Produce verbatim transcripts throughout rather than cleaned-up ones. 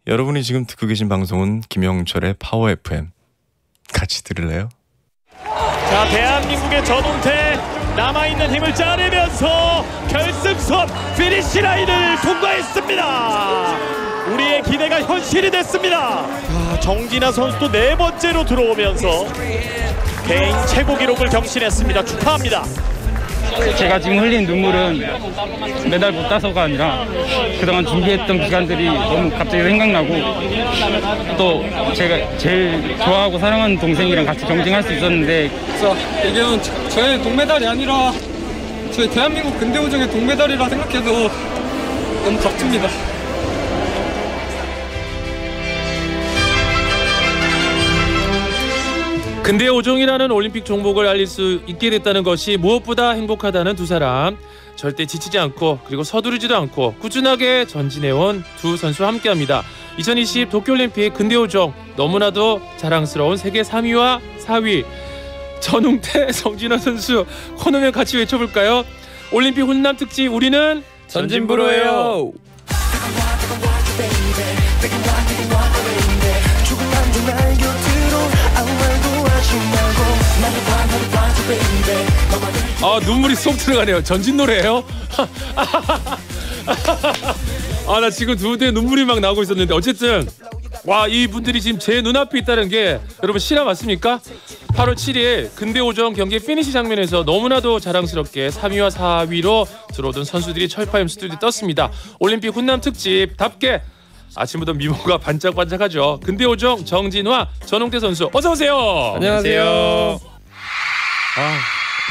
여러분이 지금 듣고 계신 방송은 김영철의 파워 에프엠. 같이 들을래요? 자, 대한민국의 전웅태 남아있는 힘을 짜내면서 결승선 피니시 라인을 통과했습니다. 우리의 기대가 현실이 됐습니다. 아, 정진아 선수도 네 번째로 들어오면서 개인 최고 기록을 경신했습니다. 축하합니다. 제가 지금 흘린 눈물은 메달 못 따서가 아니라 그동안 준비했던 기간들이 너무 갑자기 생각나고 또 제가 제일 좋아하고 사랑하는 동생이랑 같이 경쟁할 수 있었는데 자, 이게 저의 동메달이 아니라 저희 대한민국 근대오종의 동메달이라 생각해도 너무 값집니다. 근대 오종이라는 올림픽 종목을 알릴 수 있게 됐다는 것이 무엇보다 행복하다는 두 사람. 절대 지치지 않고 그리고 서두르지도 않고 꾸준하게 전진해온 두 선수와 함께합니다. 이천이십 도쿄올림픽 근대 오종 너무나도 자랑스러운 세계 삼 위와 사 위 전웅태, 성진아 선수 코너명 같이 외쳐볼까요? 올림픽 훈남 특집 우리는 전진부로예요. 아, 눈물이 쏙 들어가네요. 전진 노래예요? 아, 나 지금 두 분의 눈물이 막 나오고 있었는데 어쨌든 와, 이분들이 지금 제 눈앞에 있다는 게 여러분 실화 맞습니까? 팔월 칠일 근대오종 경기 피니시 장면에서 너무나도 자랑스럽게 삼 위와 사 위로 들어오던 선수들이 철파엠 스튜디오에 떴습니다. 올림픽 훈남 특집답게 아침부터 미모가 반짝반짝하죠. 근대오종 정진화, 전웅태 선수 어서 오세요. 안녕하세요. 아.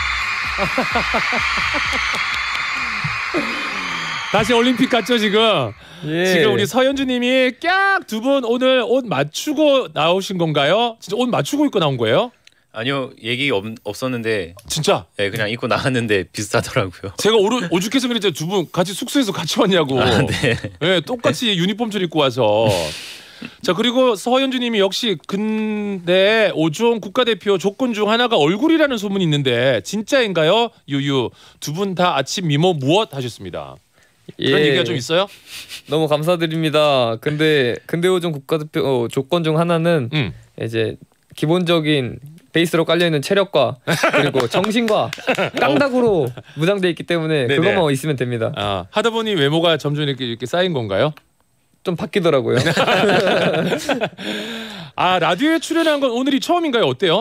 다시 올림픽 갔죠 지금. 예. 지금 우리 서현주님이 깍 두 분 오늘 옷 맞추고 나오신 건가요? 진짜 옷 맞추고 입고 나온 거예요? 아니요, 얘기 없, 없었는데 진짜? 네, 그냥 입고 나왔는데 비슷하더라고요. 제가 오르, 오죽해서 그랬죠. 두 분 같이 숙소에서 같이 왔냐고. 아, 네. 네, 똑같이 유니폼처럼 입고 와서. 자, 그리고 서현주님이 역시 근대 오종 국가대표 조건 중 하나가 얼굴이라는 소문이 있는데 진짜인가요? 유유 두 분 다 아침 미모 무엇 하셨습니다. 그런 예, 얘기가 좀 있어요? 너무 감사드립니다. 근데 근대오종 국가대표 어, 조건 중 하나는 음. 이제 기본적인 베이스로 깔려있는 체력과 그리고 정신과 깡다구로 무장돼 있기 때문에 네네. 그것만 있으면 됩니다. 아, 하다 보니 외모가 점점 이렇게, 이렇게 쌓인 건가요? 좀 바뀌더라고요. 아, 라디오에 출연한 건 오늘이 처음인가요? 어때요?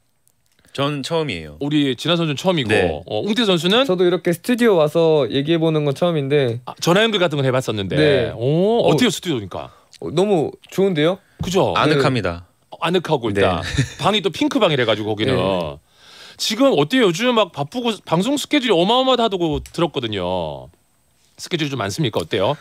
전 처음이에요. 우리 진아 선수는 처음이고 네. 어, 웅태 선수는 저도 이렇게 스튜디오 와서 얘기해보는 건 처음인데 아, 전화 연결 같은 건 해봤었는데 네. 오, 어, 어때요 스튜디오니까? 어, 너무 좋은데요? 그죠? 아늑합니다. 아늑하고 일단 네. 방이 또 핑크 방이래 가지고 거기는 네. 지금 어때요? 요즘 막 바쁘고 방송 스케줄이 어마어마하다고 들었거든요. 스케줄이 좀 많습니까? 어때요?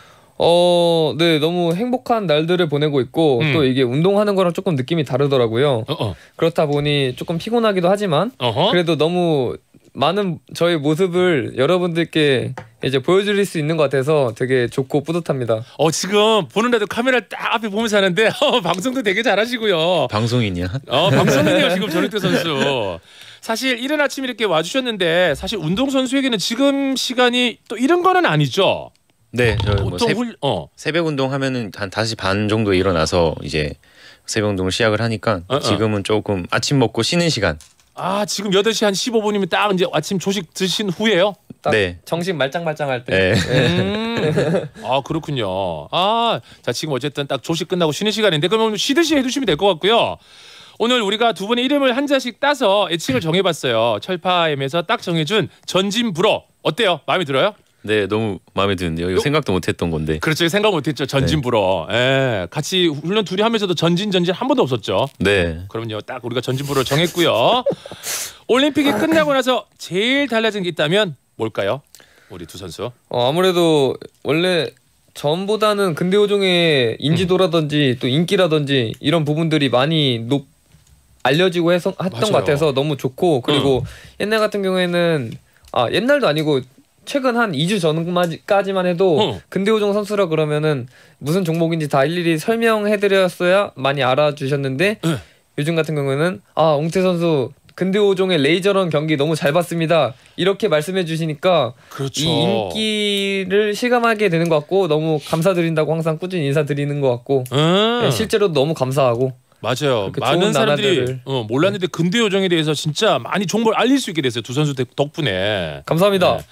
어, 네, 너무 행복한 날들을 보내고 있고 음. 또 이게 운동하는 거랑 조금 느낌이 다르더라고요. 어어. 그렇다 보니 조금 피곤하기도 하지만 어허. 그래도 너무 많은 저의 모습을 여러분들께 이제 보여드릴 수 있는 것 같아서 되게 좋고 뿌듯합니다. 어, 지금 보는 라도 카메라 딱 앞에 보면서 하는데 어, 방송도 되게 잘하시고요. 방송인이야? 어, 방송이네요 지금 전웅태 선수. 사실 이른 아침 이렇게 와주셨는데 사실 운동 선수에게는 지금 시간이 또 이런 거는 아니죠. 네, 저 뭐 보통 훌, 어. 새벽 운동 하면은 한 다시 반 정도 일어나서 이제 새벽 운동을 시작을 하니까 어, 어. 지금은 조금 아침 먹고 쉬는 시간. 아, 지금 여덟 시 한 십오 분이면 딱 이제 아침 조식 드신 후에요? 딱 네. 정신 말짱말짱할 때. 네. 음. 아, 그렇군요. 아, 자, 지금 어쨌든 딱 조식 끝나고 쉬는 시간인데 그러면 쉬듯이 해두시면 될 것 같고요. 오늘 우리가 두 분의 이름을 한 자씩 따서 애칭을 정해봤어요. 철파엠에서 딱 정해준 전진불어. 어때요? 마음에 들어요? 네, 너무 마음에 드는데요. 이거 생각도 못했던 건데. 그렇죠. 생각 못했죠. 전진불어. 예, 같이 훈련 둘이 하면서도 전진 전진 한 번도 없었죠. 네. 그럼요. 딱 우리가 전진불어를 정했고요. 올림픽이 끝나고 나서 제일 달라진 게 있다면 뭘까요? 우리 두 선수. 어, 아무래도 원래 전보다는 근대오종의 인지도라든지 또 인기라든지 이런 부분들이 많이 높 알려지고 해서 했던 맞아요. 것 같아서 너무 좋고 그리고 응. 옛날 같은 경우에는 아 옛날도 아니고 최근 한 이 주 전까지만 해도 응. 근대오종 선수라 그러면은 무슨 종목인지 다 일일이 설명해드렸어야 많이 알아주셨는데 응. 요즘 같은 경우에는 아 웅태 선수 근대 오종의 레이저런 경기 너무 잘 봤습니다. 이렇게 말씀해 주시니까 그렇죠. 이 인기를 실감하게 되는 것 같고 너무 감사드린다고 항상 꾸준히 인사드리는 것 같고 음. 네, 실제로도 너무 감사하고 맞아요. 그렇게 많은 좋은 사람들이 나라들을- 어, 몰랐는데 근대 요정에 대해서 진짜 많이 정보를 알릴 수 있게 됐어요. 두 선수 덕분에. 감사합니다. 네.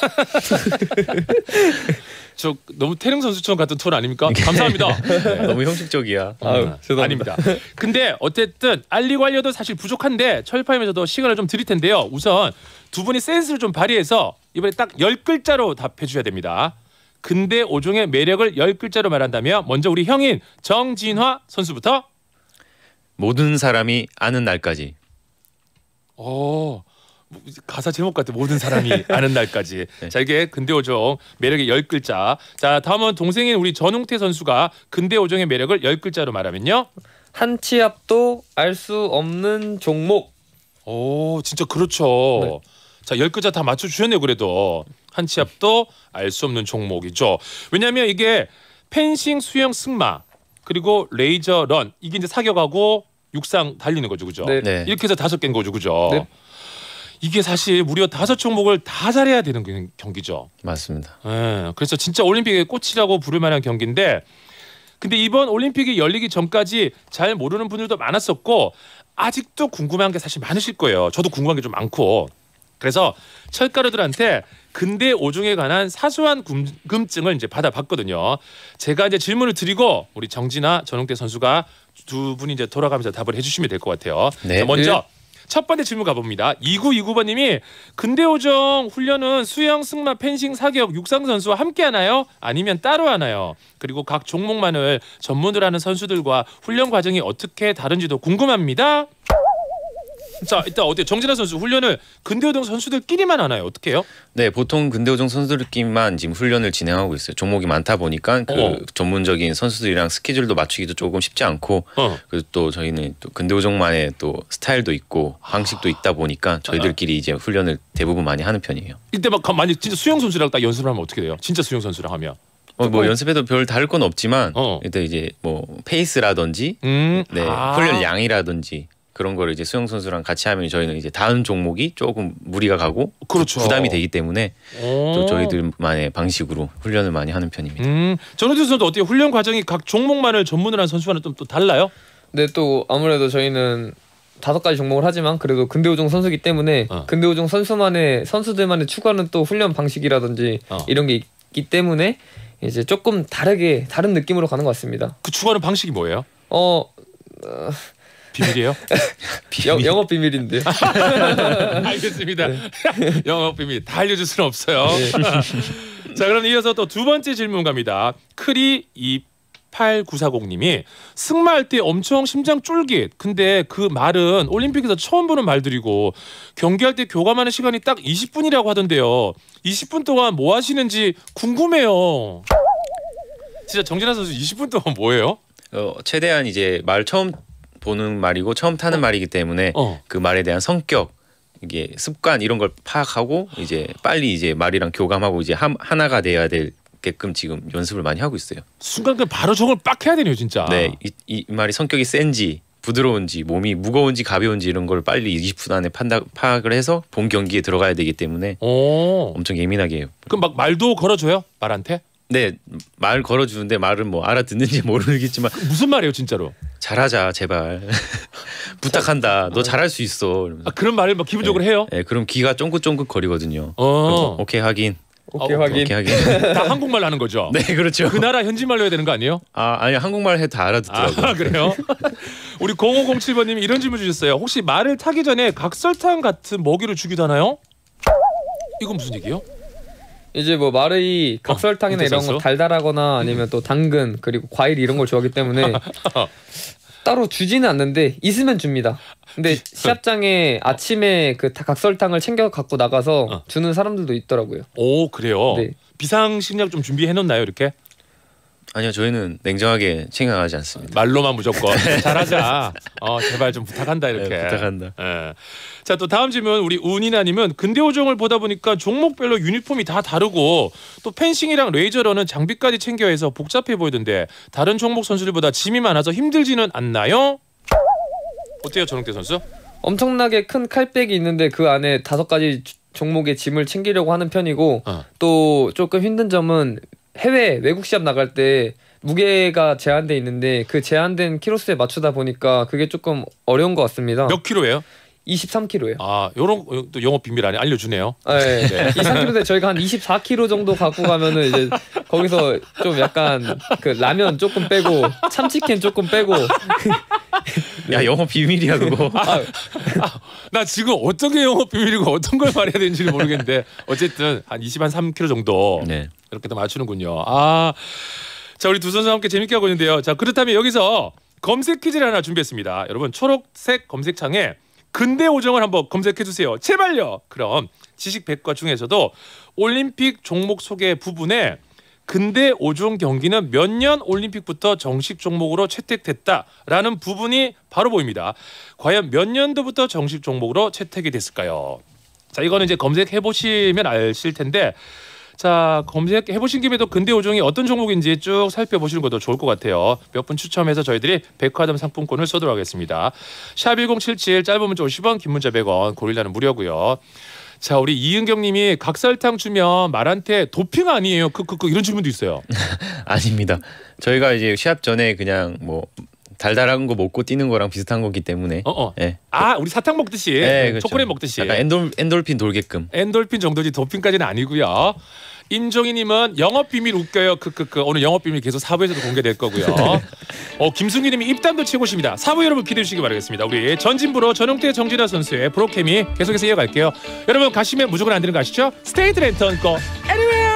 저 너무 태릉 선수처럼 같은 톤 아닙니까? 감사합니다. 네. 너무 형식적이야. 아유, 음, 죄송합니다. 아닙니다. 근데 어쨌든 알리고 알려도 사실 부족한데 철파임에서도 시간을 좀 드릴 텐데요. 우선 두 분이 센스를 좀 발휘해서 이번에 딱 열 글자로 답해 주셔야 됩니다. 근대 오종의 매력을 열 글자로 말한다면 먼저 우리 형인 정진화 선수부터. 모든 사람이 아는 날까지. 어, 가사 제목 같아. 모든 사람이 아는 날까지. 네. 자, 이게 근대 오종 매력의 열 글자. 자, 다음은 동생인 우리 전웅태 선수가 근대 오종의 매력을 열 글자로 말하면요. 한 치 앞도 알 수 없는 종목. 오, 진짜 그렇죠. 네. 자, 열 글자 다 맞춰 주셨네요. 그래도 한 치 앞도 알 수 없는 종목이죠. 왜냐하면 이게 펜싱, 수영, 승마 그리고 레이저 런 이게 이제 사격하고 육상 달리는 거죠, 그죠? 네. 네. 이렇게 해서 다섯 개인 거죠, 그죠? 네. 이게 사실 무려 다섯 종목을 다 잘해야 되는 경기죠. 맞습니다. 예, 그래서 진짜 올림픽의 꽃이라고 부를 만한 경기인데, 근데 이번 올림픽이 열리기 전까지 잘 모르는 분들도 많았었고 아직도 궁금한 게 사실 많으실 거예요. 저도 궁금한 게 좀 많고. 그래서 철가루들한테 근대 오종에 관한 사소한 궁금증을 이제 받아봤거든요. 제가 이제 질문을 드리고 우리 정진아, 전웅태 선수가 두 분이 이제 돌아가면서 답을 해주시면 될 것 같아요. 네. 자, 먼저 네. 첫 번째 질문 가봅니다. 이구이구 번님이 근대 오종 훈련은 수영, 승마, 펜싱, 사격, 육상 선수와 함께 하나요? 아니면 따로 하나요? 그리고 각 종목만을 전문으로 하는 선수들과 훈련 과정이 어떻게 다른지도 궁금합니다. 자, 일단 어때요? 정진아 선수 훈련을 근대 오종 선수들끼리만 하나요? 어떻게 해요? 네, 보통 근대오종 선수들끼리만 지금 훈련을 진행하고 있어요. 종목이 많다 보니까 그 어. 전문적인 선수들이랑 스케줄도 맞추기도 조금 쉽지 않고 어. 그리고 또 저희는 또 근대오종만의 또 스타일도 있고 방식도 있다 보니까 저희들끼리 이제 훈련을 대부분 많이 하는 편이에요. 이때 막 만약 진짜 수영 선수랑 딱 연습을 하면 어떻게 돼요? 진짜 수영 선수랑 하면? 어, 뭐 연습해도 별 다를 건 없지만 어. 일단 이제 뭐 페이스라든지 음, 네, 아. 훈련 양이라든지 그런 거를 이제 수영 선수랑 같이 하면 저희는 이제 다음 종목이 조금 무리가 가고 그렇죠. 부담이 되기 때문에 오. 또 저희들만의 방식으로 훈련을 많이 하는 편입니다. 음, 전우태 선수 어때요? 훈련 과정이 각 종목만을 전문으로 한 선수와는 좀 또 달라요? 네, 또 아무래도 저희는 다섯 가지 종목을 하지만 그래도 근대 오종 선수기 때문에 어. 근대 오종 선수만의 선수들만의 추구하는 또 훈련 방식이라든지 어. 이런 게 있기 때문에 이제 조금 다르게 다른 느낌으로 가는 것 같습니다. 그 추구하는 방식이 뭐예요? 어, 어 비밀이에요? 여, 영업 비밀인데요. 알겠습니다. 영업 비밀 다 알려줄 수는 없어요. 자, 그럼 이어서 또 두 번째 질문 갑니다. 크리 이팔구사공님이 승마할 때 엄청 심장 쫄깃. 근데 그 말은 올림픽에서 처음 보는 말들이고 경기할 때 교감하는 시간이 딱 이십 분이라고 하던데요. 이십 분 동안 뭐 하시는지 궁금해요. 진짜 정진아 선수 이십 분 동안 뭐예요? 어, 최대한 이제 말 처음 보는 말이고 처음 타는 말이기 때문에 어. 그 말에 대한 성격 이게 습관 이런 걸 파악하고 이제 빨리 이제 말이랑 교감하고 이제 한, 하나가 돼야 되게끔 지금 연습을 많이 하고 있어요. 순간 그 바로 저걸 빡 해야 되네요, 진짜. 네, 이, 이 말이 성격이 센지 부드러운지 몸이 무거운지 가벼운지 이런 걸 빨리 이십 분 안에 판다, 파악을 해서 본 경기에 들어가야 되기 때문에 오. 엄청 예민하게 해요. 그럼 막 말도 걸어줘요? 말한테? 네, 말 걸어주는데 말은 뭐 알아듣는지 모르겠지만 무슨 말이에요, 진짜로? 잘하자 제발 부탁한다 너 잘할 수 있어. 아, 그런 말을 막 기본적으로 해요? 네, 그럼 귀가 쫑긋쫑긋 거리거든요. 어. 오케이 하긴. 오케이 어, 확인. 오케이 하긴. 다 한국말로 하는 거죠? 네, 그렇죠. 그 나라 현지말로 해야 되는 거 아니에요? 아, 아니 한국말 해도 다 알아듣더라고요. 아, 그래요? 우리 공오공칠 번님이 이런 질문 주셨어요. 혹시 말을 타기 전에 각설탕 같은 먹이를 주기도 하나요? 이건 무슨 얘기예요? 이제 뭐 말의 각설탕이나 어, 이런 선수? 거 달달하거나 아니면 또 당근 그리고 과일 이런 걸 좋아하기 때문에 따로 주지는 않는데 있으면 줍니다. 근데 시합장에 아침에 그 다- 각설탕을 챙겨 갖고 나가서 어. 주는 사람들도 있더라고요. 오, 그래요? 네. 비상식량 좀 준비해 놓나요, 이렇게? 아니요, 저희는 냉정하게 챙겨가지 않습니다. 말로만 무조건 잘하자. 어, 제발 좀 부탁한다 이렇게. 네, 부탁한다. 예. 자, 또 다음 질문 우리 운이나님은 근대 오종을 보다 보니까 종목별로 유니폼이 다 다르고 또 펜싱이랑 레이저러는 장비까지 챙겨야 해서 복잡해 보이던데 다른 종목 선수들보다 짐이 많아서 힘들지는 않나요? 어때요, 전웅태 선수? 엄청나게 큰 칼백이 있는데 그 안에 다섯 가지 주- 종목의 짐을 챙기려고 하는 편이고 어. 또 조금 힘든 점은 해외 외국 시합 나갈 때 무게가 제한돼 있는데 그 제한된 키로수에 맞추다 보니까 그게 조금 어려운 것 같습니다. 몇 킬로예요? 이십삼 킬로예요. 아, 요런 또 영업 비밀 안에 알려주네요. 네. 이십삼 킬로인데 저희가 한 이십사 킬로 정도 갖고 가면은 이제 거기서 좀 약간 그 라면 조금 빼고 참치캔 조금 빼고 야 영어 비밀이야 그거. 아, 나 지금 어떤 게 영업 비밀이고 어떤 걸 말해야 되는지 모르겠는데 어쨌든 한 이십삼 킬로 정도 네. 이렇게 또 맞추는군요. 아, 자 우리 두 선수 함께 재밌게 하고 있는데요. 자 그렇다면 여기서 검색 퀴즈를 하나 준비했습니다. 여러분 초록색 검색창에 근대 오정을 한번 검색해 주세요. 제발요. 그럼 지식 백과 중에서도 올림픽 종목 소개 부분에 근대 오종 경기는 몇 년 올림픽부터 정식 종목으로 채택됐다라는 부분이 바로 보입니다. 과연 몇 년도부터 정식 종목으로 채택이 됐을까요? 자 이거는 이제 검색해 보시면 아실 텐데 자 검색해 보신 김에도 근대 오종이 어떤 종목인지 쭉 살펴보시는 것도 좋을 것 같아요. 몇 분 추첨해서 저희들이 백화점 상품권을 쏘도록 하겠습니다. 샵 일공칠칠 짧은 문자 오십 원 긴 문자 백 원 고릴라는 무료고요. 자 우리 이은경님이 각설탕 주면 말한테 도핑 아니에요? 크크크 이런 질문도 있어요. 아닙니다. 저희가 이제 시합 전에 그냥 뭐 달달한 거 먹고 뛰는 거랑 비슷한 거기 때문에. 어어. 네. 아 우리 사탕 먹듯이 네, 그렇죠. 초콜릿 먹듯이. 약간 엔돌 엔돌핀 돌게끔. 엔돌핀 정도지 도핑까지는 아니고요. 임종희님은 영업 비밀 웃겨요. 크크크 오늘 영업 비밀 계속 사부에서도 공개될 거고요. 어 김승규님이 입담도 최고십니다. 사부 여러분 기대해 주시기 바라겠습니다. 우리 전진부로 전용태 정진아 선수의 프로케미 계속해서 이어갈게요. 여러분 가시면 무조건 안 되는 거 아시죠? 스테이트 랜턴 거 anywhere.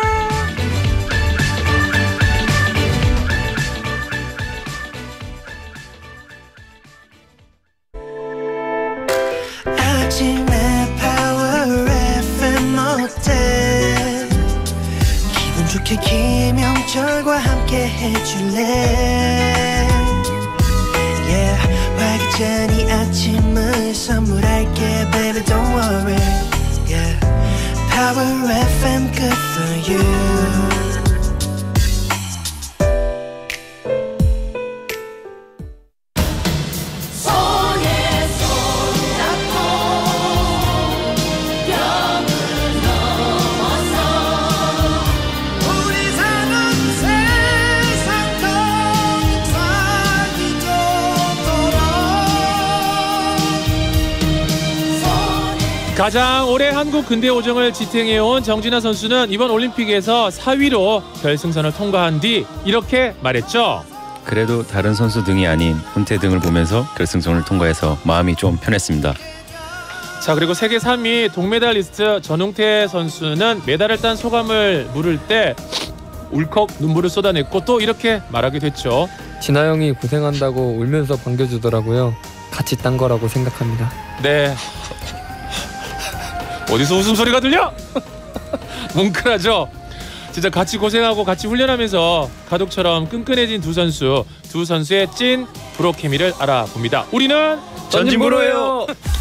아침에 파워 에프엠 어때 기분 좋게 김영철과 함께 해줄래 yeah 활기찬 이 아침을 선물할게 baby don't worry yeah Power 에프엠 good for you 가장 오래 한국 근대 오정을 지탱해온 정진아 선수는 이번 올림픽에서 사 위로 결승선을 통과한 뒤 이렇게 말했죠. 그래도 다른 선수 등이 아닌 훈태 등을 보면서 결승선을 통과해서 마음이 좀 편했습니다. 자 그리고 세계 삼 위 동메달리스트 전웅태 선수는 메달을 딴 소감을 물을 때 울컥 눈물을 쏟아냈고 또 이렇게 말하게 됐죠. 진아 형이 고생한다고 울면서 반겨주더라고요. 같이 딴 거라고 생각합니다. 네. 어디서 웃음소리가 들려? 뭉클하죠? 진짜 같이 고생하고 같이 훈련하면서 가족처럼 끈끈해진 두 선수 두 선수의 찐 프로케미를 알아봅니다. 우리는 전진부로예요.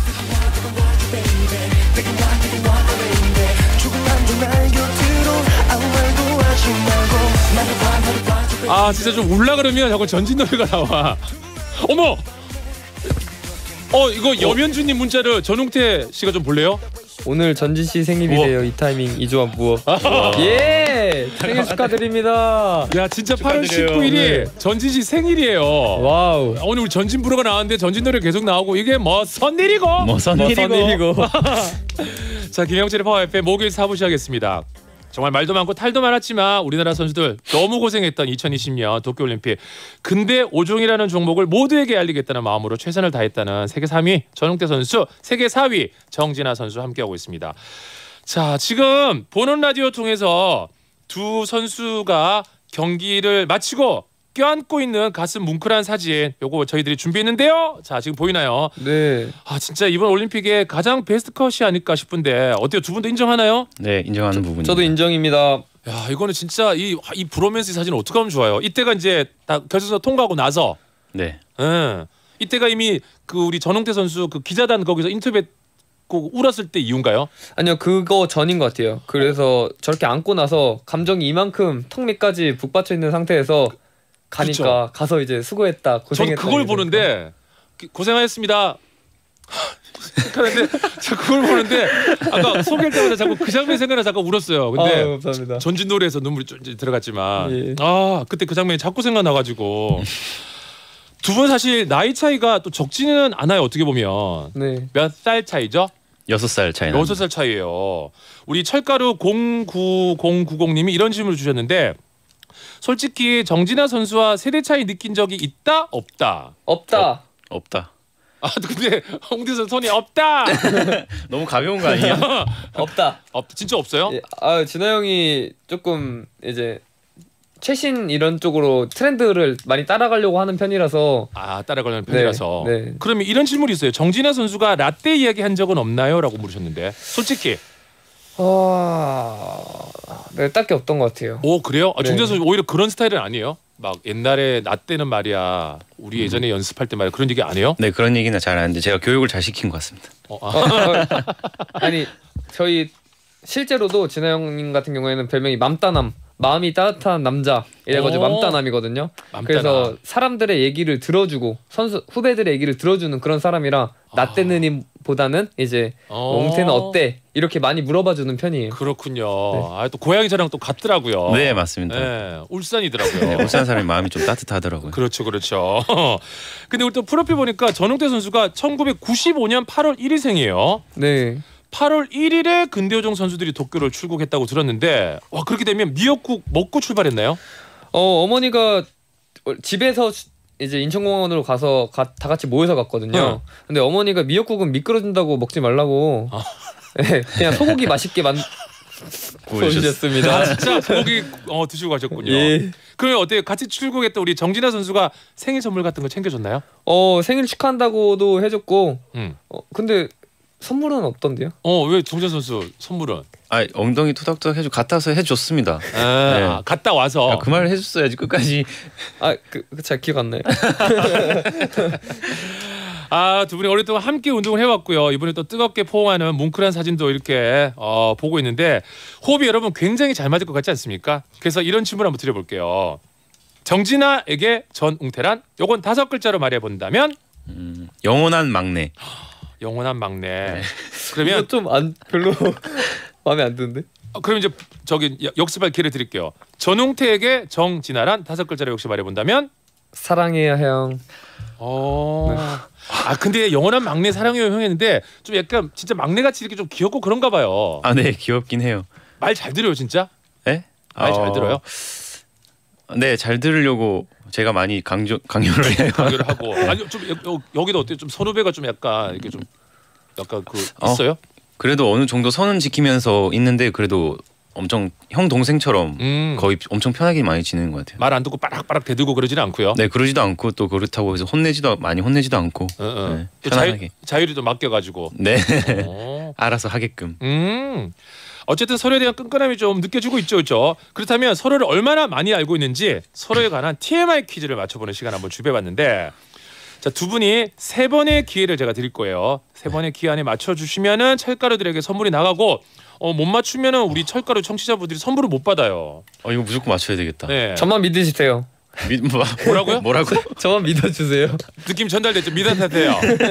아 진짜 좀 울라 그러면 자꾸 전진 노래가 나와. 어머! 어 이거 여면주님 문자를 전웅태 씨가 좀 볼래요? 오늘 전진 씨 생일이래요. 이 타이밍 이 조합 무엇? 예 생일 축하드립니다. 야 진짜 팔월 십구일이 네. 전진 씨 생일이에요. 와우. 오늘 우리 전진 부로가 나왔는데 전진 노래 계속 나오고 이게 뭐 선일이고 뭐 선일이고. 일이고. 자 김영철의 파워 에프엠 목요일 사 부 시작했습니다. 정말 말도 많고 탈도 많았지만 우리나라 선수들 너무 고생했던 이천이십 년 도쿄올림픽 근대 오종이라는 종목을 모두에게 알리겠다는 마음으로 최선을 다했다는 세계 삼 위 전웅태 선수, 세계 사 위 정진아 선수 함께하고 있습니다. 자 지금 보는 라디오 통해서 두 선수가 경기를 마치고 껴안고 있는 가슴 뭉클한 사진 요거 저희들이 준비했는데요. 자 지금 보이나요? 네. 아 진짜 이번 올림픽의 가장 베스트 컷이 아닐까 싶은데 어때요? 두 분도 인정하나요? 네 인정하는 부분입니다. 저도 인정입니다. 야 이거는 진짜 이, 이 브로맨스 사진을 어떻게 하면 좋아요? 이때가 이제 다 결승선 통과하고 나서 네. 예. 이때가 이미 그 우리 전웅태 선수 그 기자단 거기서 인터뷰했고 울었을 때 이유인가요? 아니요 그거 전인 것 같아요. 그래서 저렇게 안고 나서 감정이 이만큼 턱 밑까지 북받쳐 있는 상태에서 가니까 그쵸. 가서 이제 수고했다 저는 고생했다. 그걸 이러니까. 보는데 고생하셨습니다. 하는데 자 그걸 보는데 아까 소개할 때마다 자꾸 그 장면 생각나 잠깐 울었어요. 근데 아, 감사합니다. 전진 노래에서 눈물이 좀 들어갔지만 예. 아 그때 그 장면이 자꾸 생각나가지고 두 분 사실 나이 차이가 또 적지는 않아요. 어떻게 보면 네. 몇 살 차이죠? 여섯 살 차이 나. 여섯 살 차이예요. 우리 철가루 공구공구공님이 이런 질문을 주셨는데 솔직히 정진아 선수와 세대 차이 느낀 적이 있다 없다. 없다. 없다. 아 근데 홍대선 손이 없다. 너무 가벼운 거 아니야? 없다. 없 진짜 없어요? 예, 아 진아 형이 조금 이제 최신 이런 쪽으로 트렌드를 많이 따라가려고 하는 편이라서 아 따라가는 편이라서. 네, 네. 그러면 이런 질문이 있어요. 정진아 선수가 라떼 이야기 한 적은 없나요?라고 물으셨는데 솔직히. 아, 네, 딱히 없던 것 같아요. 오 그래요? 아, 네. 정진아 선수 오히려 그런 스타일은 아니에요? 막 옛날에 나 때는 말이야 우리 예전에 음. 연습할 때 말이야 그런 얘기 안 해요? 네 그런 얘기는 잘 안 하는데 제가 교육을 잘 시킨 것 같습니다. 어, 어, 아. 어, 아니 저희 실제로도 진아 형님 같은 경우에는 별명이 맘따남, 마음이 따뜻한 남자 이래가지고 오. 맘따남이거든요. 맘따남. 그래서 사람들의 얘기를 들어주고 선수 후배들의 얘기를 들어주는 그런 사람이라 나 때는보다는 이제 어. 몽태는 어때 이렇게 많이 물어봐주는 편이에요. 그렇군요. 네. 아, 또 고향이 저랑 또 같더라고요. 네 맞습니다. 네, 울산이더라고요. 네, 울산 사람이 마음이 좀 따뜻하더라고요. 그렇죠, 그렇죠. 근데 우리 또 프로필 보니까 전웅태 선수가 천구백구십오 년 팔월 일일생이에요. 네. 팔월 일일에 근대호종 선수들이 도쿄를 출국했다고 들었는데 와 그렇게 되면 미역국 먹고 출발했나요? 어 어머니가 집에서 이제 인천공항으로 가서 가, 다 같이 모여서 갔거든요. 응. 근데 어머니가 미역국은 미끄러진다고 먹지 말라고 아. 네, 그냥 소고기 맛있게 만 보여주셨습니다. 아 진짜 소고기 어, 드시고 가셨군요. 예. 그러면 어때요? 같이 출국했던 우리 정진아 선수가 생일 선물 같은 거 챙겨줬나요? 어 생일 축하한다고도 해줬고 응. 어, 근데 선물은 없던데요? 어왜 정진아 선수 선물은? 아 엉덩이 투닥투닥 해주 갔다서 해줬습니다. 아, 네. 갔다 와서 야, 그 말을 해줬어야지 끝까지. 아그잘 기억 안 나요. 아, 두 분이 오랫동안 함께 운동을 해왔고요. 이번에 또 뜨겁게 포옹하는 뭉클한 사진도 이렇게 어, 보고 있는데 호흡이 여러분 굉장히 잘 맞을 것 같지 않습니까? 그래서 이런 질문 한번 드려볼게요. 정진아에게 전웅태란? 요건 다섯 글자로 말해본다면 음, 영원한 막내. 영원한 막내. 네. 그러면 이거 좀 안 별로 마음에 안 드는데? 어, 그럼 이제 저기 여- 역습할 기회를 드릴게요. 전웅태에게 정진아란 다섯 글자로 역시 말해본다면 사랑해요 형. 어. 아 근데 영원한 막내 사랑해요 형 했는데 좀 약간 진짜 막내같이 이렇게 좀 귀엽고 그런가 봐요. 아 네 귀엽긴 해요. 말 잘 들어요 진짜? 네? 말 잘 들어요? 네 잘 들으려고 제가 많이 강조 강요를 해요. 강요를 하고 아니 좀 여, 여기도 어때요? 좀 선후배가 좀 약간 이렇게 좀 약간 그 있어요? 어, 그래도 어느 정도 선은 지키면서 있는데 그래도 엄청 형 동생처럼 음. 거의 엄청 편하게 많이 지내는 것 같아요. 말 안 듣고 빠락빠락 대들고 그러지는 않고요. 네 그러지도 않고 또 그렇다고 해서 혼내지도 많이 혼내지도 않고 어, 어. 네, 또 편안하게. 자유, 자유를 좀 맡겨가지고. 네 어. 알아서 하게끔. 음. 어쨌든 서로에 대한 끈끈함이 좀 느껴지고 있죠, 그렇죠? 그렇다면 서로를 얼마나 많이 알고 있는지 서로에 관한 티엠아이 퀴즈를 맞춰보는 시간 한번 준비해봤는데, 자 두 분이 세 번의 기회를 제가 드릴 거예요. 세 번의 기회 안에 맞춰주시면은 철가루들에게 선물이 나가고, 어, 못 맞추면은 우리 철가루 청취자분들이 선물을 못 받아요. 어 이거 무조건 맞춰야 되겠다. 네. 저만 믿으시세요. 미, 뭐, 뭐라고요? 뭐라고? 저만 믿어주세요. 느낌 전달됐죠? 믿어주세요.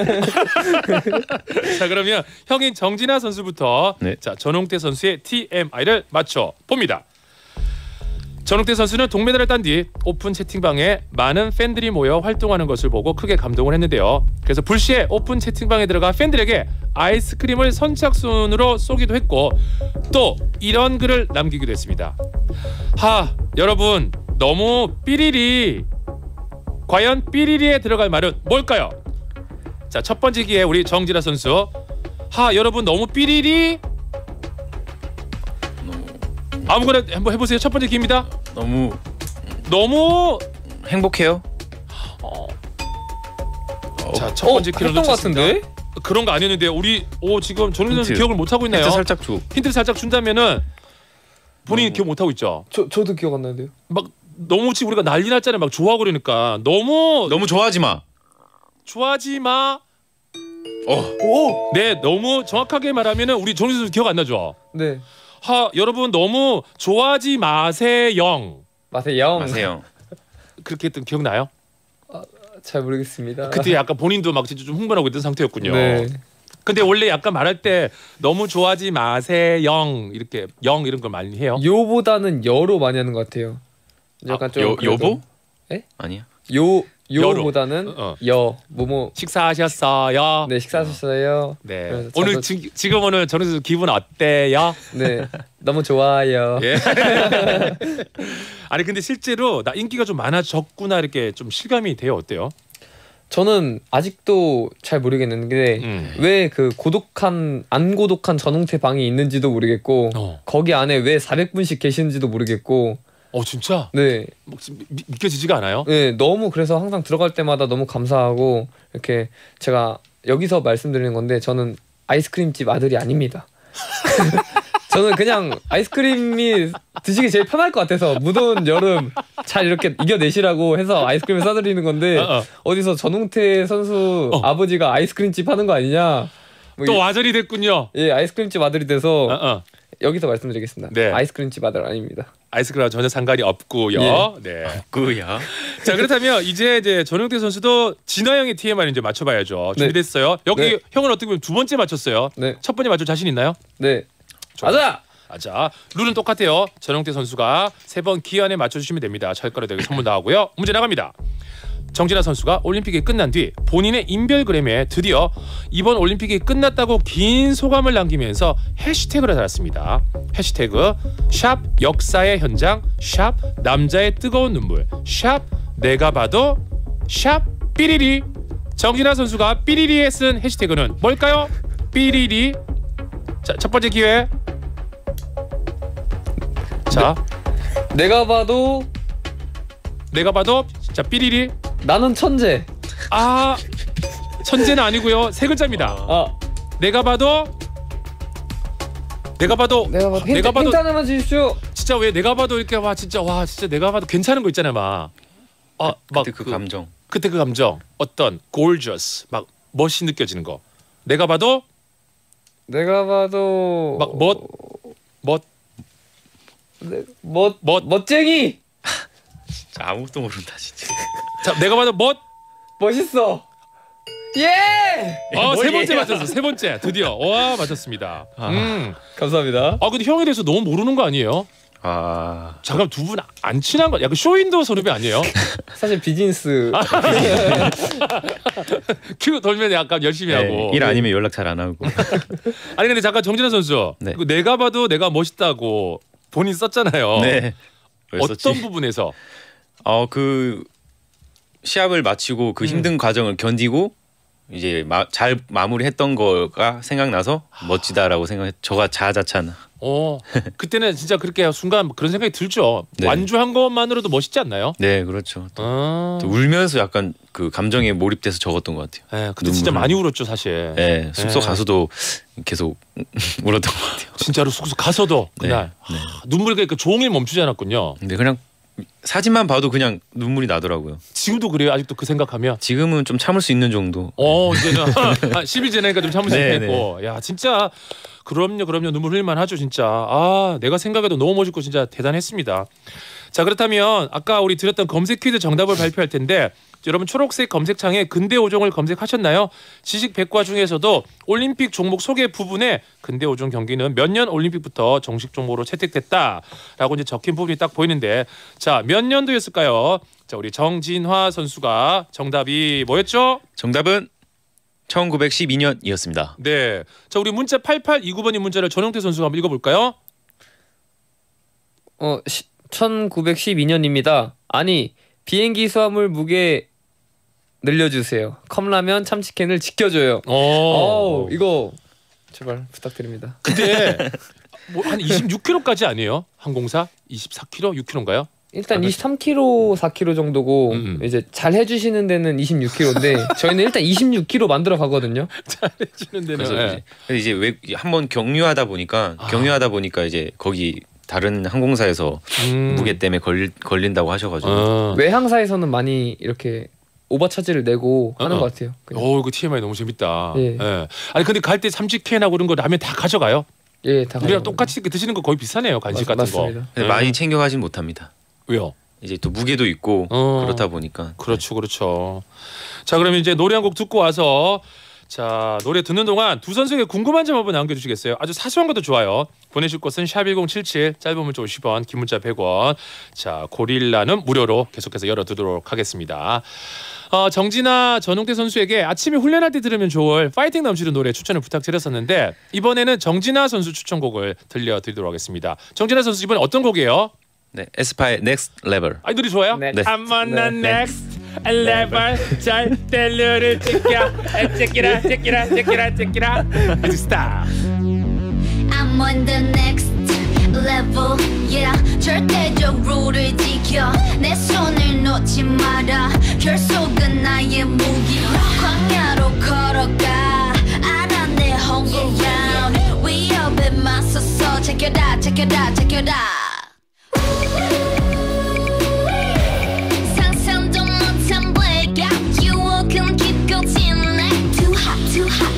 자 그러면 형인 정진아 선수부터 네. 자 전웅태 선수의 티엠아이를 맞춰 봅니다. 전웅태 선수는 동메달을 딴 뒤 오픈 채팅방에 많은 팬들이 모여 활동하는 것을 보고 크게 감동을 했는데요. 그래서 불시에 오픈 채팅방에 들어가 팬들에게 아이스크림을 선착순으로 쏘기도 했고 또 이런 글을 남기기도 했습니다. 하 여러분 너무 삐리리. 과연 삐리리에 들어갈 말은 뭘까요? 자, 첫 번째 기회 우리 정진아 선수. 하 여러분 너무 삐리리. 아무거나 한번 해보세요. 첫 번째 기회입니다. 너무 너무 행복해요. 자, 첫 번째 기회를 했던 것 놓쳤습니다. 같은데? 그런 거 아니었는데 우리 오 지금 전웅 선수 힌트. 기억을 못 하고 있나요? 힌트 살짝 줘. 힌트를 살짝 준다면은 본인이 기억 못 하고 있죠. 저 저도 기억 안 나는데요. 막 너무 지금 우리가 난리 났잖아요. 막 좋아하고 그러니까 너무 너무 좋아하지 마. 좋아하지 마. 어. 네, 너무 정확하게 말하면은 우리 전웅 선수 기억 안 나죠. 네. 하 여러분 너무 좋아하지 마세요. 마세요. 마세요. 그렇게 했던 기억 나요? 잘 모르겠습니다. 그때 약간 본인도 막 진짜 좀 흥분하고 있던 상태였군요. 네. 근데 원래 약간 말할 때 너무 좋아하지 마세요 영 이렇게 영 이런 걸 많이 해요. 요보다는 여로 많이 하는 것 같아요. 약간 아, 좀 여, 그래도- 여보? 에? 아니야. 요 여로. 요보다는 어. 여 뭐뭐 식사하셨어요? 네 식사하셨어요. 네. 그래서 오늘 자주- 지, 지금 오늘 저는 기분 어때요? 네 너무 좋아요. 예. 아니 근데 실제로 나 인기가 좀 많아졌구나 이렇게 좀 실감이 돼요. 어때요? 저는 아직도 잘 모르겠는데 음. 왜 그 고독한 안 고독한 전홍태 방이 있는지도 모르겠고 어. 거기 안에 왜 사백 분씩 계시는지도 모르겠고 어 진짜? 네, 뭐, 미, 믿겨지지가 않아요? 네 너무 그래서 항상 들어갈 때마다 너무 감사하고 이렇게 제가 여기서 말씀드리는 건데 저는 아이스크림집 아들이 아닙니다. 저는 그냥 아이스크림이 드시기 제일 편할 것 같아서 무더운 여름 잘 이렇게 이겨내시라고 해서 아이스크림을 싸드리는 건데 어, 어. 어디서 전홍태 선수 어. 아버지가 아이스크림집 하는 거 아니냐 뭐 또 이- 와전이 됐군요. 예 아이스크림집 아들이 돼서 어, 어. 여기서 말씀드리겠습니다. 네. 아이스크림집 아들 아닙니다. 아이스크림과 전혀 상관이 없고요. 예. 네. 그야. 자 그렇다면 이제 이제 전용태 선수도 진화 형의 티엠아이를 이제 맞춰봐야죠. 네. 준비됐어요? 여기 네. 형은 어떻게 보면 두 번째 맞췄어요. 네, 첫 번째 맞출 자신 있나요? 네, 좋아. 맞아. 아, 자 룰은 똑같아요. 전용태 선수가 세 번 기한에 맞춰주시면 됩니다. 철가루대게 선물 나가고요. 문제 나갑니다. 정진아 선수가 올림픽이 끝난 뒤 본인의 인별그램에 드디어 이번 올림픽이 끝났다고 긴 소감을 남기면서 해시태그를 달았습니다. 해시태그 샵 역사의 현장 샵 남자의 뜨거운 눈물 샵 내가 봐도 샵 삐리리. 정진아 선수가 삐리리에 쓴 해시태그는 뭘까요? 삐리리. 자, 첫 번째 기회. 자, 내가 봐도 내가 봐도 자 삐리리. 나는 천재. 아 천재는 아니고요. 세 글자입니다. 아 내가 봐도 내가 봐도 내가 봐도 힌트, 내가 봐도 힌트 하나만 주십시오. 진짜 왜 내가 봐도 이렇게 와 진짜 와 진짜 내가 봐도 괜찮은 거 있잖아요 막. 아, 막 그때 그 감정. 그때 그 감정 어떤 gorgeous 막 멋이 느껴지는 거. 내가 봐도 내가 봐도 막멋멋 네, 멋 멋. 멋쟁이. 진짜 아무것도 모른다 진짜. 자 내가 봐도 멋. 멋있어. 예. 어, 세 뭘 번째 얘기해. 맞췄어. 세 번째 드디어 와 맞췄습니다. 음. 감사합니다. 아 근데 형에 대해서 너무 모르는 거 아니에요? 아 잠깐 두 분 안 친한 거 약간 쇼윈도우 선후배 아니에요? 사실 비즈니스 큐 돌면 약간 열심히 네, 하고 일 아니면 연락 잘 안 하고. 아니 근데 잠깐 정진아 선수 네. 그 내가 봐도 내가 멋있다고 본인 썼잖아요. 네. 왜 어떤 썼지? 부분에서? 어그 시합을 마치고 그 힘든 과정을 견디고 이제 마, 잘 마무리했던 거가 생각나서 멋지다라고 생각했. 저가 자아자찬. 어 그때는 진짜 그렇게 순간 그런 생각이 들죠. 네. 완주한 것만으로도 멋있지 않나요? 네 그렇죠. 또, 아, 또 울면서 약간 그 감정에 몰입돼서 적었던 것 같아요. 네, 그때 진짜 눈물을. 많이 울었죠 사실. 네 숙소 네. 가서도 계속 울었던 것 같아요. 진짜로 숙소 가서도 네, 그날 네. 하, 눈물이 그러니까 종일 멈추지 않았군요. 근데 그냥 사진만 봐도 그냥 눈물이 나더라고요. 지금도 그래요? 아직도 그 생각하면? 지금은 좀 참을 수 있는 정도. 어 이제는 한 십 일 지나니까 좀 참을 수 네, 있겠고 야 진짜 그럼요 그럼요 눈물 흘릴만 하죠 진짜. 아 내가 생각해도 너무 멋있고 진짜 대단했습니다. 자 그렇다면 아까 우리 드렸던 검색 퀴즈 정답을 발표할 텐데 여러분 초록색 검색창에 근대 오종을 검색하셨나요? 지식 백과 중에서도 올림픽 종목 소개 부분에 근대 오종 경기는 몇 년 올림픽부터 정식 종목으로 채택됐다라고 이제 적힌 부분이 딱 보이는데 자 몇 년도였을까요? 자 우리 정진화 선수가 정답이 뭐였죠? 정답은 천구백십이 년이었습니다. 네. 자 우리 문자 팔팔이구 번인 문자를 전용태 선수가 한번 읽어볼까요? 어 시, 천구백십이 년입니다. 아니 비행기 수화물 무게 늘려주세요. 컵라면 참치캔을 지켜줘요. 어. 어 이거 제발 부탁드립니다. 근데 뭐 한 이십육 킬로그램까지 아니에요? 항공사 이십사 킬로그램, 육 킬로그램인가요? 일단 이십삼 킬로그램, 사 킬로그램 정도고 음. 이제 잘 해주시는 데는 이십육 킬로그램인데 저희는 일단 이십육 킬로그램 만들어 가거든요. 잘해주는 데는. 그래서 네. 이제, 이제 왜 한번 경유하다 보니까 아. 경유하다 보니까 이제 거기 다른 항공사에서 음. 무게 때문에 걸, 걸린다고 하셔가지고 어. 외항사에서는 많이 이렇게 오버차지를 내고 하는 어. 것 같아요. 그냥. 오 이거 티엠아이 너무 재밌다. 예. 예. 아니 근데 갈 때 삼치캔하고 그런 거 라면 다 가져가요? 예, 다 우리랑 가져갑니다. 똑같이 이렇게 드시는 거 거의 비슷하네요 간식 맞- 같은 거. 맞습니다. 근데 예. 많이 챙겨가진 못합니다. 왜요? 이제 또 무게도 있고 어. 그렇다 보니까 그렇죠, 그렇죠. 자 그러면 이제 노래 한 곡 듣고 와서 자, 노래 듣는 동안 두 선수에게 궁금한 점 한번 남겨주시겠어요? 아주 사소한 것도 좋아요. 보내실 곳은 샵 일공칠칠, 짧은 문자 오십 원, 긴 문자 백 원. 자, 고릴라는 무료로 계속해서 열어두도록 하겠습니다. 어, 정진아, 전웅태 선수에게 아침에 훈련할 때 들으면 좋을 파이팅 넘치는 노래 추천을 부탁드렸었는데 이번에는 정진아 선수 추천곡을 들려드리도록 하겠습니다. 정진아 선수 이번에 어떤 곡이에요? 네, 에스파의 Next Level. 아이 노래 좋아요? 네. I'm on the 네. next level. 절대를 지켜. check이라 check이라 check이라 check이라. 스탑. I'm on the next level, yeah. 절대적으로를 지켜 내 손을 놓지 마라. 결속은 나의 무기. 광야로 걸어가 알아 내 hungry ground. 위협에 맞서서 check it out, check it out, check it out. 상상도 못한 blackout. 유혹은 깊고 진해. Too hot, too hot.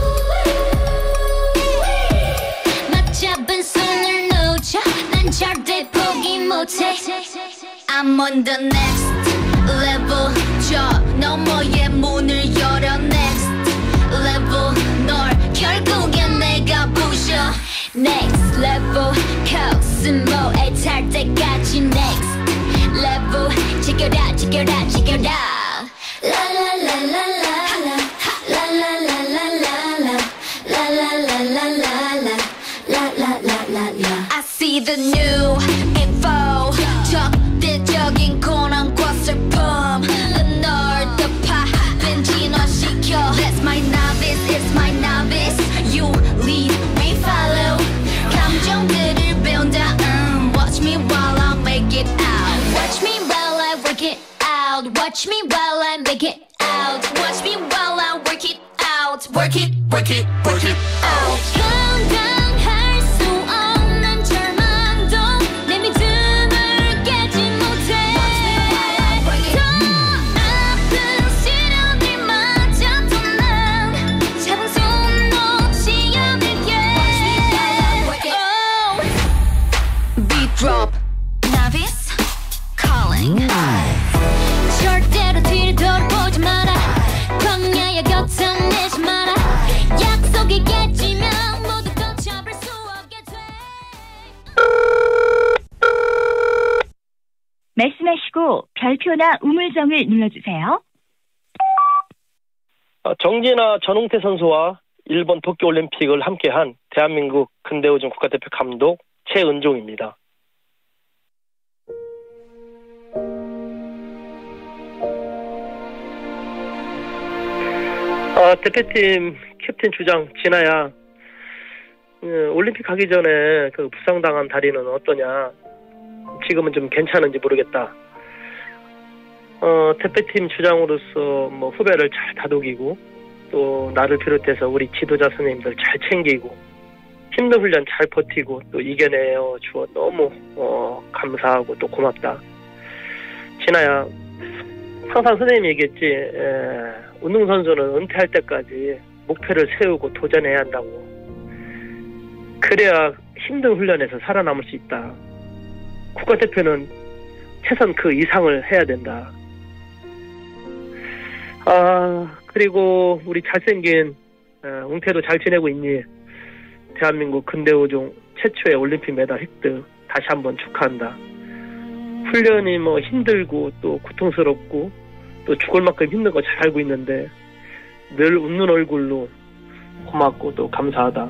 맞잡은 손을 놓쳐 난 절대 포기 못해. I'm on the next level. 저 너머의 문을 열어. Next level. 널 결국엔 내가 부셔. Next level. 코스모에 탈 때까지 next level. Check it out, check it out, check it out. La la la la la la. La la la la la la. La la la la la la. La la la la la. I see the new info. 적대적인 고난과 슬픔. 널 덮아 변진화시켜. That's my novice, it's my novice. You lead, we follow. 감정들을 배운다. um, Watch me while I make it out. Watch me while I work it out. Watch me while I make it out. Watch me while I work it out. Work it, work it, work it out. 감당할 수 없는 절망도 내 믿음을 깨지 못해. 더 아픈 시련들마저도 난 잡은 손 놓지 않을게. Oh. Beat drop, novice calling. 절대로 뒤를 돌아보지 마라. 광야의 곁을 내지 마라. 약속이 깨지면 모두 걷잡을 수 없게 돼. 말씀하시고 별표나 우물정을 눌러주세요. 정진아, 전웅태 선수와 일본 도쿄올림픽을 함께한 대한민국 근대오중 국가대표 감독 최은종입니다. 어, 대표팀 캡틴 주장 진아야, 음, 올림픽 가기 전에 그 부상당한 다리는 어떠냐? 지금은 좀 괜찮은지 모르겠다. 어, 대표팀 주장으로서 뭐 후배를 잘 다독이고 또 나를 비롯해서 우리 지도자 선생님들 잘 챙기고 힘든 훈련 잘 버티고 또 이겨내어 주어 너무 어, 감사하고 또 고맙다. 진아야, 항상 선생님이 얘기했지. 에, 운동선수는 은퇴할 때까지 목표를 세우고 도전해야 한다고. 그래야 힘든 훈련에서 살아남을 수 있다. 국가대표는 최선 그 이상을 해야 된다. 아, 그리고 우리 잘생긴 웅태도 잘 지내고 있니? 대한민국 근대오종 최초의 올림픽 메달 획득 다시 한번 축하한다. 훈련이 뭐 힘들고 또 고통스럽고 또 죽을 만큼 힘든 거 잘 알고 있는데 늘 웃는 얼굴로 고맙고 또 감사하다.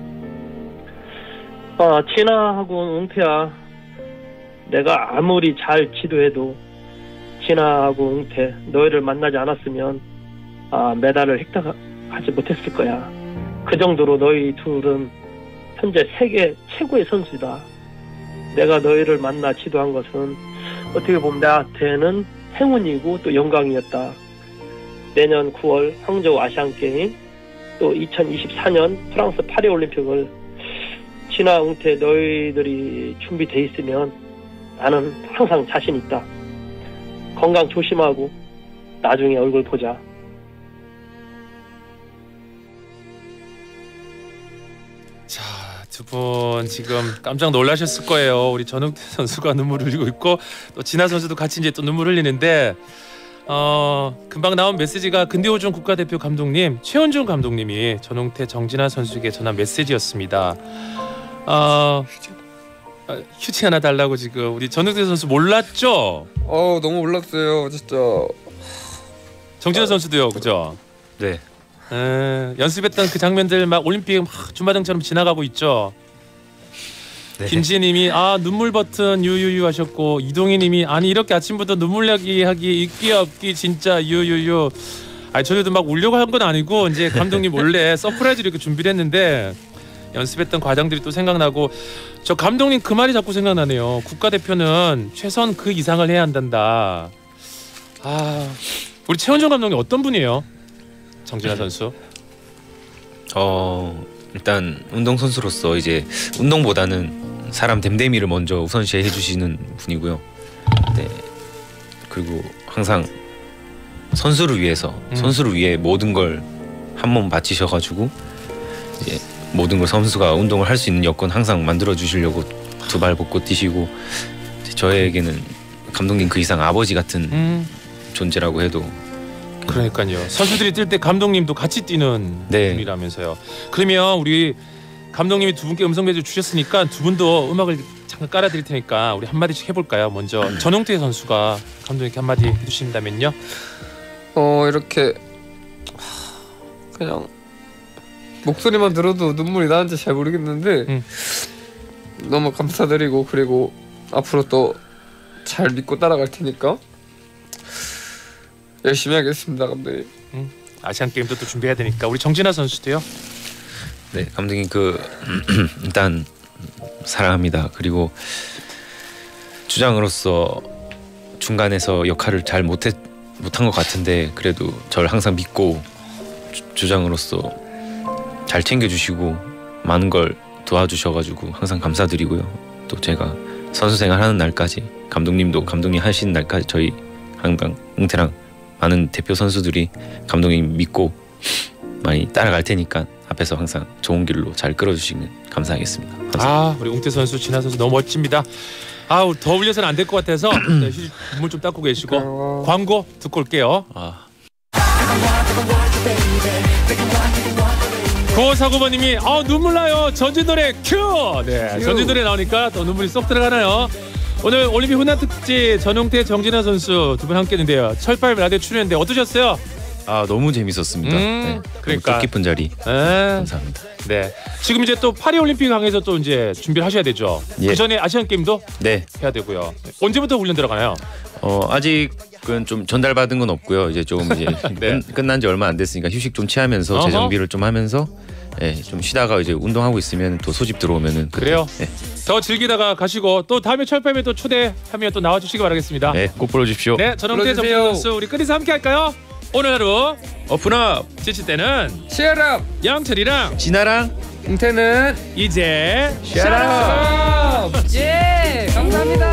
아, 진아하고 웅태야, 내가 아무리 잘 지도해도 진아하고 웅태 너희를 만나지 않았으면 아, 메달을 획득하지 못했을 거야. 그 정도로 너희 둘은 현재 세계 최고의 선수다. 내가 너희를 만나 지도한 것은 어떻게 보면 나한테는 행운이고 또 영광이었다. 내년 구월 항저우 아시안게임, 또 이천이십사 년 프랑스 파리올림픽을 진아, 웅태 너희들이 준비돼 있으면 나는 항상 자신 있다. 건강 조심하고 나중에 얼굴 보자. 자, 두 분 지금 깜짝 놀라셨을 거예요. 우리 전웅태 선수가 눈물 흘리고 있고 또 진아 선수도 같이 이제 또 눈물 흘리는데 어, 금방 나온 메시지가 근대오종 국가대표 감독님 최원중 감독님이 전용태 정진아 선수에게 전한 메시지였습니다. 어, 휴지 하나 달라고 지금 우리 전용태 선수 몰랐죠? 어 너무 몰랐어요 진짜. 정진아 선수도요, 그죠? 네. 에, 연습했던 그 장면들 막 올림픽 막 주마등처럼 지나가고 있죠. 네. 김지혜님이 아 눈물 버튼 유유유 하셨고 이동희님이 아니 이렇게 아침부터 눈물 나기 하기 있기 없기 진짜 유유유. 아 저희도 막 울려고 한 건 아니고 이제 감독님 몰래 서프라이즈로 이렇게 준비를 했는데 연습했던 과정들이 또 생각나고 저 감독님 그 말이 자꾸 생각나네요. 국가대표는 최선 그 이상을 해야 한단다. 아 우리 최원정 감독님 어떤 분이에요? 정진아 선수. 어 일단 운동 선수로서 이제 운동보다는 사람 됨됨이를 먼저 우선시해 주시는 분이고요. 네. 그리고 항상 선수를 위해서 음. 선수를 위해 모든 걸 한 몸 바치셔가지고 이제 모든 걸 선수가 운동을 할 수 있는 여건 항상 만들어 주시려고 두 발 벗고 뛰시고 저에게는 감독님 그 이상 아버지 같은 음. 존재라고 해도 그러니까요. 선수들이 뛸 때 감독님도 같이 뛰는 네. 분이라면서요. 그러면 우리 감독님이 두 분께 음성 메시지 주셨으니까 두 분도 음악을 잠깐 깔아드릴 테니까 우리 한 마디씩 해볼까요? 먼저 전용태 선수가 감독님께 한 마디 해주신다면요. 어 이렇게 그냥 목소리만 들어도 눈물이 나는지 잘 모르겠는데 음. 너무 감사드리고 그리고 앞으로 또 잘 믿고 따라갈 테니까 열심히 하겠습니다 감독님. 음. 아시안 게임도 또 준비해야 되니까 우리 정진아 선수도요. 네 감독님 그 일단 사랑합니다. 그리고 주장으로서 중간에서 역할을 잘 못했 못한 것 같은데 그래도 저를 항상 믿고 주, 주장으로서 잘 챙겨주시고 많은 걸 도와주셔가지고 항상 감사드리고요. 또 제가 선수 생활하는 날까지 감독님도 감독님 하시는 날까지 저희 항상 응태랑 많은 대표 선수들이 감독님 믿고 많이 따라갈 테니까 앞에서 항상 좋은 길로 잘 끌어주시면 감사하겠습니다. 감사합니다. 아 우리 웅태 선수, 진아 선수 너무 멋집니다. 아 더 올려서는 안 될 것 같아서 네, 눈물 좀 닦고 계시고 광고 듣고 올게요. 아. 구오사구 번님이 아 눈물 나요. 전진 노래 큐. 네, 전진 노래 나오니까 또 눈물이 쏙 들어가나요. 오늘 올림픽 훈남 특집 전용태, 정진아 선수 두 분 함께했는데요. 철발 라디오 출연인데 어떠셨어요? 아 너무 재밌었습니다. 음, 네, 그러니까 뜻깊은 자리 네. 감사합니다. 네, 지금 이제 또 파리 올림픽 강에서 또 이제 준비를 하셔야 되죠. 예. 그 전에 아시안 게임도 네. 해야 되고요. 언제부터 훈련 들어가나요? 어 아직은 좀 전달 받은 건 없고요. 이제 좀 이제 네. 끝, 끝난 지 얼마 안 됐으니까 휴식 좀 취하면서 어허. 재정비를 좀 하면서 예, 좀 쉬다가 이제 운동하고 있으면 또 소집 들어오면은 그때, 그래요? 예, 더 즐기다가 가시고 또 다음에 철팔에 또 초대하면 또 나와주시기 바라겠습니다. 네, 꼭 불러주십시오. 네, 전용태, 정진아 불러주세요. 선수 우리 끝에서 함께 할까요? 오늘 하루 오픈업 지칠 때는 시아랍 양철이랑 진아랑 웅태는 이제 샤랍. 예 감사합니다.